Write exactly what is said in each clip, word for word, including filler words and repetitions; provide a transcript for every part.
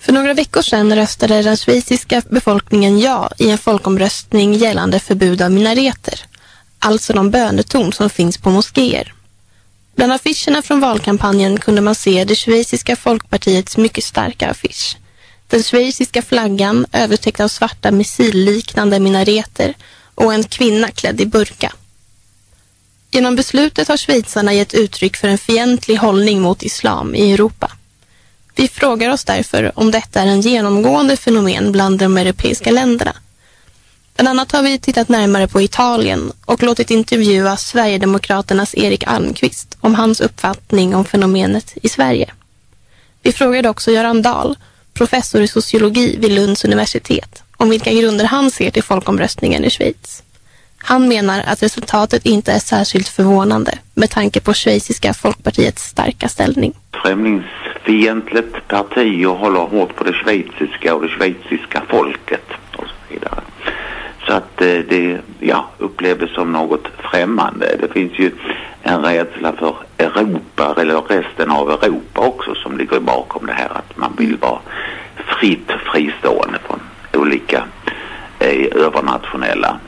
För några veckor sedan röstade den schweiziska befolkningen ja i en folkomröstning gällande förbud av minareter, alltså de bönetorn som finns på moskéer. Bland affischerna från valkampanjen kunde man se det schweiziska folkpartiets mycket starka affisch. Den schweiziska flaggan övertäckt av svarta missilliknande minareter och en kvinna klädd i burka. Genom beslutet har schweizarna gett uttryck för en fientlig hållning mot islam i Europa. Vi frågar oss därför om detta är en genomgående fenomen bland de europeiska länderna. Bland annat har vi tittat närmare på Italien och låtit intervjua Sverigedemokraternas Erik Almqvist om hans uppfattning om fenomenet i Sverige. Vi frågade också Göran Dahl, professor i sociologi vid Lunds universitet, om vilka grunder han ser till folkomröstningen i Schweiz. Han menar att resultatet inte är särskilt förvånande med tanke på schweiziska folkpartiets starka ställning. Främlingsfientligt parti och håller hårt på det schweiziska och det schweiziska folket och så vidare. Så att det ja, upplevs som något främmande. Det finns ju en rädsla för Europa eller resten av Europa också som ligger bakom det här, att man vill vara fritt fristående från olika eh, övernationella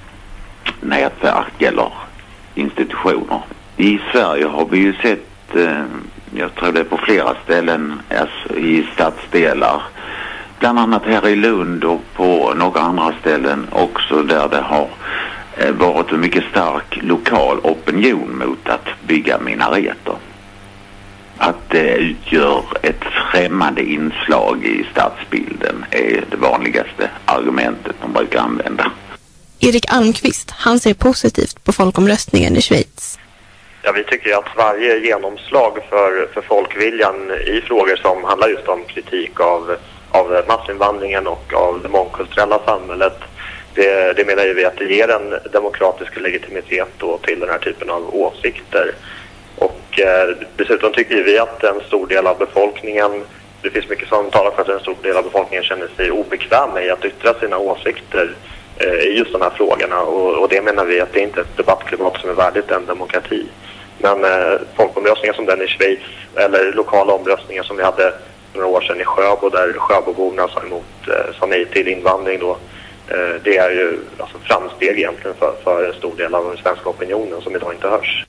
nätverk eller institutioner. I Sverige har vi ju sett, eh, jag tror det är på flera ställen, alltså i stadsdelar, bland annat här i Lund och på några andra ställen också, där det har eh, varit en mycket stark lokal opinion mot att bygga minareter. Att det utgör ett främmande inslag i stadsbilden är det vanligaste argumentet man brukar använda. Erik Almqvist, han ser positivt på folkomröstningen i Schweiz. Ja, vi tycker att varje genomslag för, för folkviljan i frågor som handlar just om kritik av, av massinvandringen och av det mångkulturella samhället, det, det menar ju vi att det ger en demokratisk legitimitet då till den här typen av åsikter. Och eh, dessutom tycker vi att en stor del av befolkningen, det finns mycket som talar för att en stor del av befolkningen känner sig obekväm med att yttra sina åsikter i just de här frågorna, och, och det menar vi att det inte är ett debattklimat som är värdigt en demokrati. Men eh, folkomröstningar som den i Schweiz eller lokala omröstningar som vi hade några år sedan i Sjöbo, där Sjöboborna sa emot, eh, sa nej till invandring då, eh, det är ju alltså framsteg egentligen för, för en stor del av den svenska opinionen som idag inte hörs.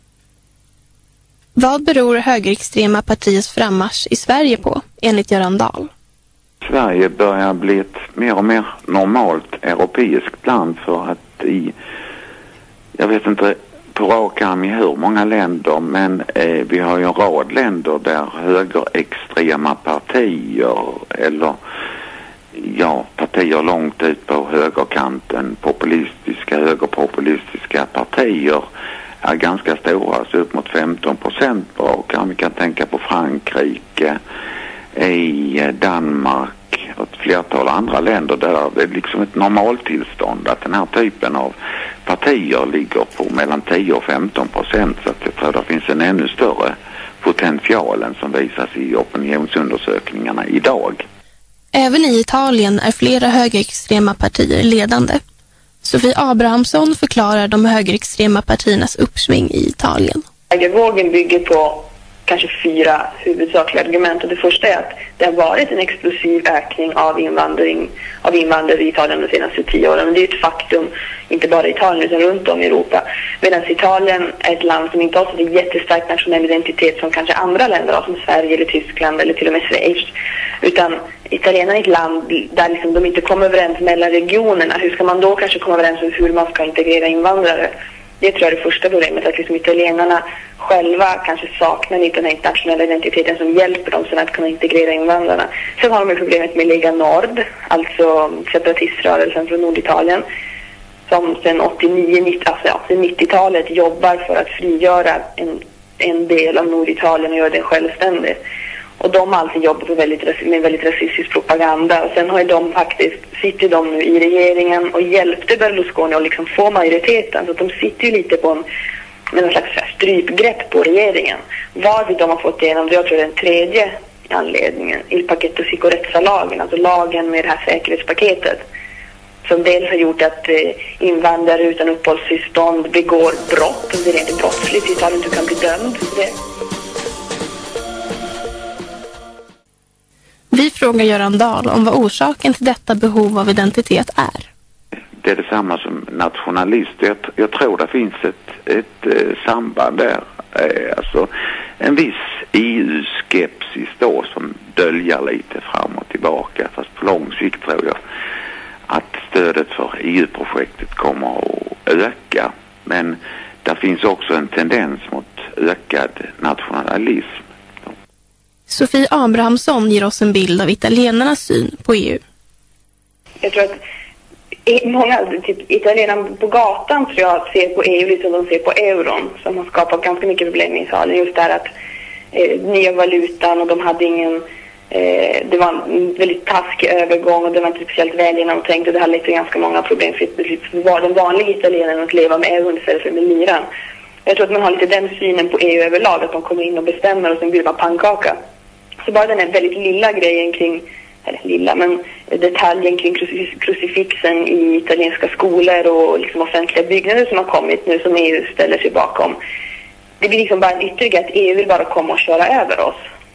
Vad beror högerextrema partiets frammarsch i Sverige på, enligt Göran Dahl? Sverige börjar bli ett mer och mer normalt europeiskt land, för att i, jag vet inte på rak arm i hur många länder, men eh, vi har ju en rad länder där högerextrema partier eller ja, partier långt ut på högerkanten, populistiska, högerpopulistiska partier är ganska stora, så upp mot femton procent på rak arm. Vi kan tänka på Frankrike, i Danmark och ett flertal andra länder där det är liksom ett normaltillstånd att den här typen av partier ligger på mellan tio och femton procent, så att jag tror det finns en ännu större potential än som visas i opinionsundersökningarna idag. Även i Italien är flera högerextrema partier ledande. Sofie Abrahamsson förklarar de högerextrema partiernas uppsving i Italien. Högervågen bygger på kanske fyra huvudsakliga argument. Och det första är att det har varit en explosiv ökning av invandring av invandrare i Italien de senaste tio åren. Och det är ett faktum, inte bara i Italien utan runt om i Europa. Medan Italien är ett land som inte har så jättestark nationell identitet som kanske andra länder har, som Sverige eller Tyskland eller till och med Schweiz. Utan italienarna är ett land där liksom de inte kommer överens mellan regionerna. Hur ska man då kanske komma överens om hur man ska integrera invandrare? Det tror jag är det första problemet, att liksom italienarna själva kanske saknar lite den här internationella identiteten som hjälper dem sen att kunna integrera invandrarna. Sen har de problemet med Lega Nord, alltså separatiströrelsen från Norditalien, som sedan åttionio nittio, alltså ja, sedan nittiotalet jobbar för att frigöra en, en del av Norditalien och göra den självständig. Och de har alltid jobbat med väldigt, med väldigt rasistisk propaganda. Och sen har ju de faktiskt, sitter de nu i regeringen och hjälpte Berlusconi att liksom få majoriteten. Så de sitter ju lite på en, med en slags strypgrepp på regeringen. Varför de har fått igenom det, jag tror det är den tredje anledningen, Il Pacchetto Sicurezza-lagen, alltså lagen med det här säkerhetspaketet. Som dels har gjort att eh, invandrare utan uppehållstillstånd begår brott. Och det är inte brottsligt i Italien, du kan bli dömd för det. Vi frågar Göran Dahl om vad orsaken till detta behov av identitet är. Det är detsamma som nationalist. Jag, jag tror det finns ett, ett eh, samband där. Eh, alltså en viss E U-skepsis då som döljer lite fram och tillbaka. Fast på lång sikt tror jag att stödet för E U-projektet kommer att öka. Men det finns också en tendens mot ökad nationalism. Sofie Abrahamsson ger oss en bild av italienarnas syn på E U. Jag tror att många typ, italienare på gatan tror jag ser på E U lite som de ser på euron, som har skapat ganska mycket problem i Italien. Just där att eh, nya valutan och de hade ingen, eh, det var en väldigt taskig övergång och det var inte speciellt väl genomtänkt och det hade lett till ganska många problem för det var den vanliga italienaren att leva med euron istället för med liran. Jag tror att man har lite den synen på E U överlag, att de kommer in och bestämmer och sen blir det bara pannkaka. Så bara den här väldigt lilla grejen kring, eller lilla, men detaljen kring krucifixen i italienska skolor och liksom offentliga byggnader som har kommit nu som E U ställer sig bakom. Det blir liksom bara en ytterligare att E U vill bara komma och köra över oss.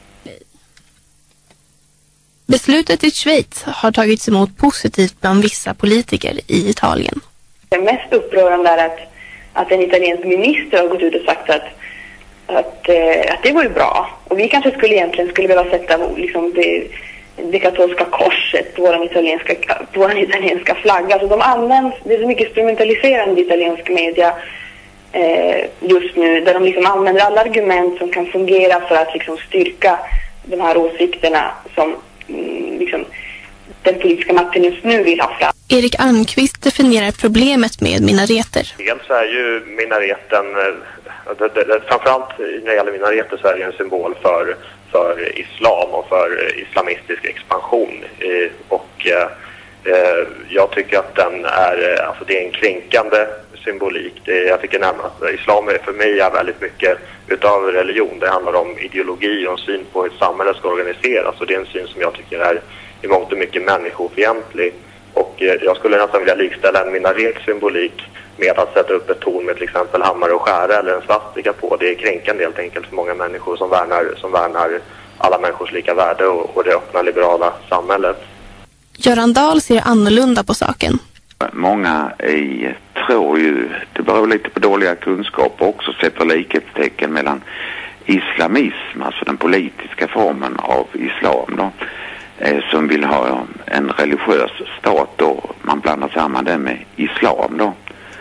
Beslutet i Schweiz har tagits emot positivt bland vissa politiker i Italien. Det mest upprörande är att, att en italiensk minister har gått ut och sagt att Att, eh, att det var ju bra. Och vi kanske skulle egentligen skulle behöva sätta liksom, det, det katolska korset på vår italienska, på vår italienska flagga. Alltså de används, det är så mycket instrumentaliserande italiensk media eh, just nu. Där de liksom använder alla argument som kan fungera för att liksom, styrka de här åsikterna som mm, liksom, den politiska makten just nu vill ha fram. Erik Almqvist definierar problemet med minareter. Dels är ju minareten, det, det, det, framförallt när det gäller minareter så är det en symbol för, för islam och för islamistisk expansion. Eh, och eh, jag tycker att den är, alltså det är en kränkande symbolik. Det, jag tycker närmast att islam är, för mig är väldigt mycket utav religion. Det handlar om ideologi och en syn på hur ett samhälle ska organiseras. Och det är en syn som jag tycker är i mångt och mycket människofientlig. Och jag skulle nästan vilja likställa en minaret-symbolik med att sätta upp ett torn med till exempel hammare och skära eller en svastika på. Det är kränkande helt enkelt för många människor som värnar, som värnar alla människors lika värde och, och det öppna liberala samhället. Göran Dahl ser annorlunda på saken. Många i, tror ju, det beror lite på dåliga kunskaper också, sätter likhetstecken mellan islamism, alltså den politiska formen av islam då, som vill ha en religiös stat då, man blandar samman det med islam då,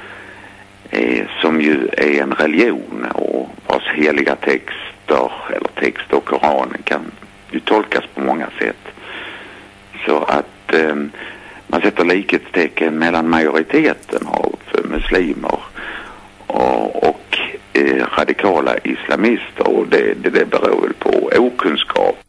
som ju är en religion och vars heliga texter eller texter och Koranen kan ju tolkas på många sätt. Så att eh, man sätter likhetstecken mellan majoriteten av muslimer och, och eh, radikala islamister och det, det, det beror väl på okunskap.